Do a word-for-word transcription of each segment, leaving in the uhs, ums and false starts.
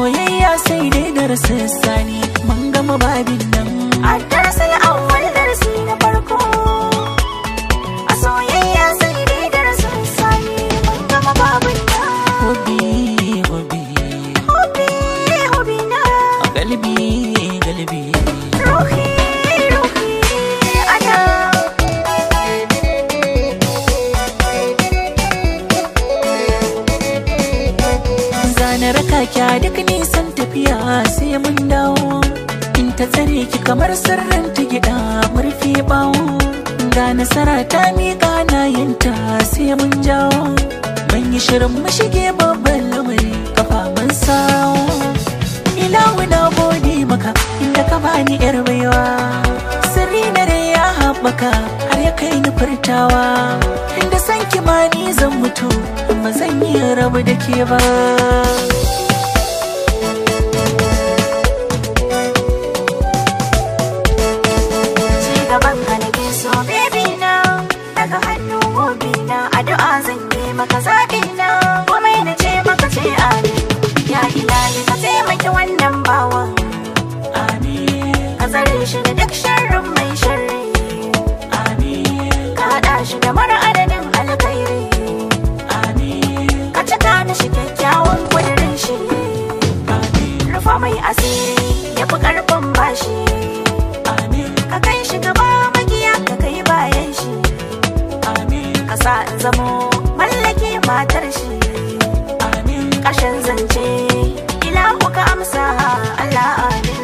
soyayya sai dai darasi sani mun gama babin nan. A darasin awwal darasi na farko, a soyayya sai dai darasin sani mun gama babin nan. Hobi hobi Hobi hobi na, galbi galbi ruhi ruhi ana. Zana raka kya duk nisan tafiya sai mun dawo, in ta tsare ki kamar sirrin ta gida murfi bawo. Ga nasara ta miƙa na yinta sai mun jawo, mun yi shirin mu shige babban lamari kafa mun sawo. Ilahu na gode maka inda ka bani yar baiwa, sirri na rai ya haɓaka har ya kai ni furtawa. Inda san kimani zan mutu amma zan yi rabu da ke ba. Gaban ka nake so baby na, daga hannu hobi na, addu'a zan yi maka zaɓi na, komai na ce maka ce amin. Ya ilahi ka taimaki wannan bawan, Amin, ka tsare shi da duk sharrin mai sharri, amin, ka haɗa shi da mara adadin alkhairi, amin, ka cika mishi kyakkyawan kudirin shi, amin, rufa mai asiri ya fi ƙarfin bashi, amin, ka kai shi gaba magiya ka kai bayan shi, amin, ka sa in zamo mallake matar shi. amin. Ƙarshen zance ilahu ka amsa Allah amin.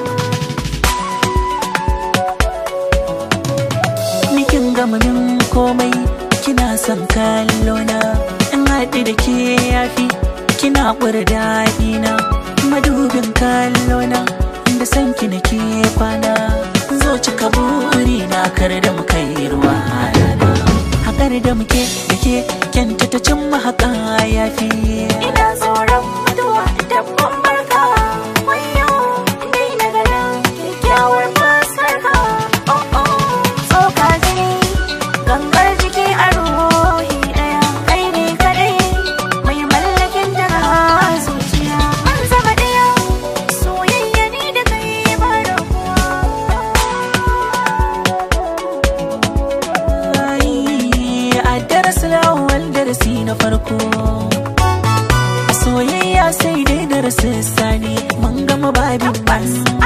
Nikin gama min komai kina son kallona, in haɗu da ke yafi kina ƙura daɗina. Madubin kallona inda san ki nake kwana, zo cika buri na kar da mu kai ruwa rana. Haƙar da muke da ke kyanta ta cimma haƙa yafi. Ina tsoron mutuwa idan mun barka, wayo dai na ganin kyakkyawar fuskar ka. Oh oh, tsoka jini gangar jiki a ruhi ɗaya, kai ne kadai mai mallakin daga zuciya. Mun zama ɗaya, soyayya ni da kai ba rabuwa. A darasin awwal darasi na farko, a soyayya sai dai darasi sani mun gama babin bas.